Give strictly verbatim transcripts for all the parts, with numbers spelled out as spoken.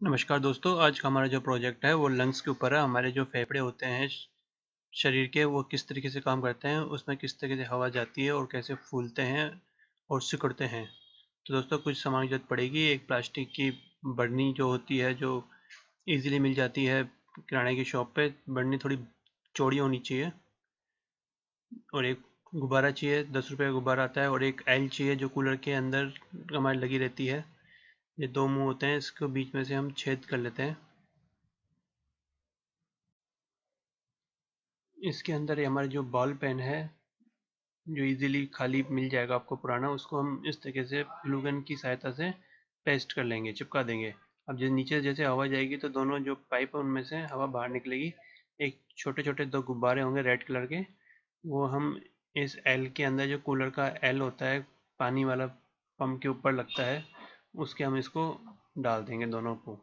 नमस्कार दोस्तों, आज का हमारा जो प्रोजेक्ट है वो लंग्स के ऊपर है। हमारे जो फेफड़े होते हैं श- शरीर के, वो किस तरीके से काम करते हैं, उसमें किस तरीके से हवा जाती है और कैसे फूलते हैं और सिकुड़ते हैं। तो दोस्तों, कुछ सामान की जरूरत पड़ेगी। एक प्लास्टिक की बरनी जो होती है, जो इजीली मिल जाती है किराने की शॉप पे। बरनी थोड़ी चौड़ी होनी चाहिए। और एक गुब्बारा चाहिए, दस रुपये का गुब्बारा आता है। और एक एल चाहिए जो कूलर के अंदर हमारी लगी रहती है। ये दो मुंह होते हैं, इसको बीच में से हम छेद कर लेते हैं। इसके अंदर ये हमारा जो बॉल पेन है, जो इजीली खाली मिल जाएगा आपको पुराना, उसको हम इस तरीके से ग्लू गन की सहायता से पेस्ट कर लेंगे, चिपका देंगे। अब जैसे नीचे जैसे हवा जाएगी तो दोनों जो पाइप है उनमें से हवा बाहर निकलेगी। एक छोटे छोटे दो गुब्बारे होंगे रेड कलर के, वो हम इस एल के अंदर, जो कूलर का एल होता है पानी वाला, पंप के ऊपर लगता है, उसके हम इसको डाल देंगे दोनों को।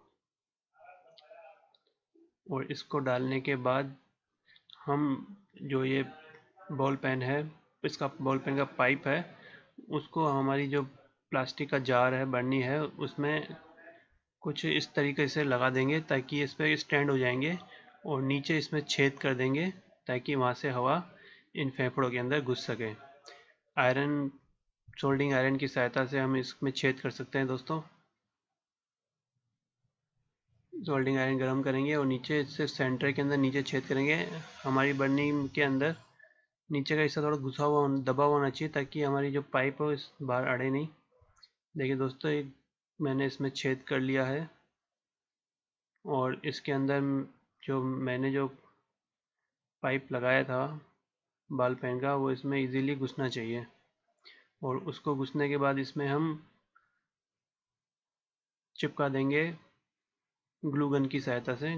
और इसको डालने के बाद हम जो ये बॉल पेन है, इसका बॉल पेन का पाइप है, उसको हमारी जो प्लास्टिक का जार है, बर्नी है, उसमें कुछ इस तरीके से लगा देंगे ताकि इस पर स्टैंड हो जाएंगे। और नीचे इसमें छेद कर देंगे ताकि वहाँ से हवा इन फेफड़ों के अंदर घुस सके। आयरन, सोल्डिंग आयरन की सहायता से हम इसमें छेद कर सकते हैं दोस्तों। सोल्डिंग आयरन गर्म करेंगे और नीचे इससे सेंटर के अंदर नीचे छेद करेंगे। हमारी बर्नी के अंदर नीचे का हिस्सा थोड़ा घुसा हुआ दबा हुआ होना चाहिए ताकि हमारी जो पाइप है वो इस बाहर अड़े नहीं। देखिए दोस्तों, एक मैंने इसमें छेद कर लिया है। और इसके अंदर जो मैंने जो पाइप लगाया था बॉल पेन का, वो इसमें इजीली घुसना चाहिए। और उसको घुसने के बाद इसमें हम चिपका देंगे ग्लू गन की सहायता से।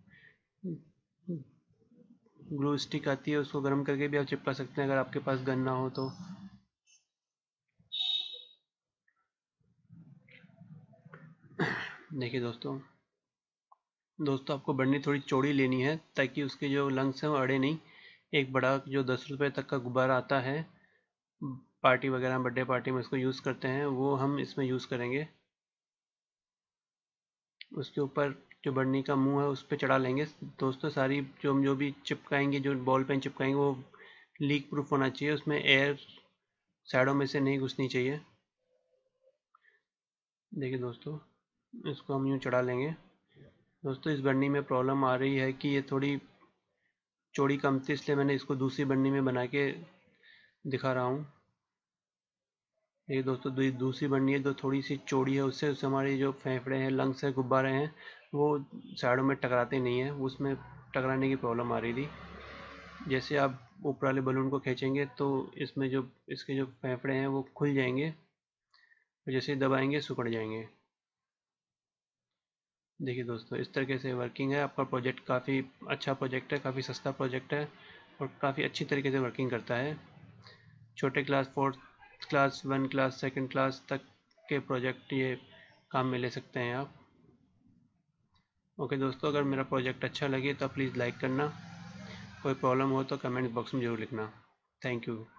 ग्लू स्टिक आती है, उसको गर्म करके भी आप चिपका सकते हैं अगर आपके पास गन ना हो तो। देखिए दोस्तों दोस्तों आपको बर्नी थोड़ी चौड़ी लेनी है ताकि उसके जो लंग्स हैं वो अड़े नहीं। एक बड़ा जो दस रुपये तक का गुब्बारा आता है, पार्टी वगैरह बर्थडे पार्टी में उसको यूज़ करते हैं, वो हम इसमें यूज़ करेंगे। उसके ऊपर जो बर्नी का मुंह है उस पर चढ़ा लेंगे। दोस्तों, सारी जो हम जो भी चिपकाएंगे, जो बॉल पेन चिपकाएंगे, वो लीक प्रूफ होना चाहिए। उसमें एयर साइडों में से नहीं घुसनी चाहिए। देखिए दोस्तों, इसको हम यूँ चढ़ा लेंगे। दोस्तों, इस बर्नी में प्रॉब्लम आ रही है कि ये थोड़ी चौड़ी कम थी, इसलिए मैंने इसको दूसरी बर्नी में बना के दिखा रहा हूँ। ये दोस्तों दूसरी बर्नी है जो थोड़ी सी चौड़ी है, उससे उससे हमारे जो फेफड़े हैं, लंग्स हैं, गुब्बारे हैं, वो साइडों में टकराते नहीं हैं। उसमें टकराने की प्रॉब्लम आ रही थी। जैसे आप ऊपर वाले बलून को खींचेंगे तो इसमें जो इसके जो फेफड़े हैं वो खुल जाएंगे, और जैसे ही दबाएंगे सिकुड़ जाएंगे। देखिए दोस्तों, इस तरीके से वर्किंग है। आपका प्रोजेक्ट काफ़ी अच्छा प्रोजेक्ट है, काफ़ी सस्ता प्रोजेक्ट है और काफ़ी अच्छी तरीके से वर्किंग करता है। छोटे class, fourth class, one class, second class तक के प्रोजेक्ट ये काम में ले सकते हैं आप। ओके दोस्तों, अगर मेरा प्रोजेक्ट अच्छा लगे तो प्लीज़ लाइक करना। कोई प्रॉब्लम हो तो कमेंट बॉक्स में ज़रूर लिखना। Thank you.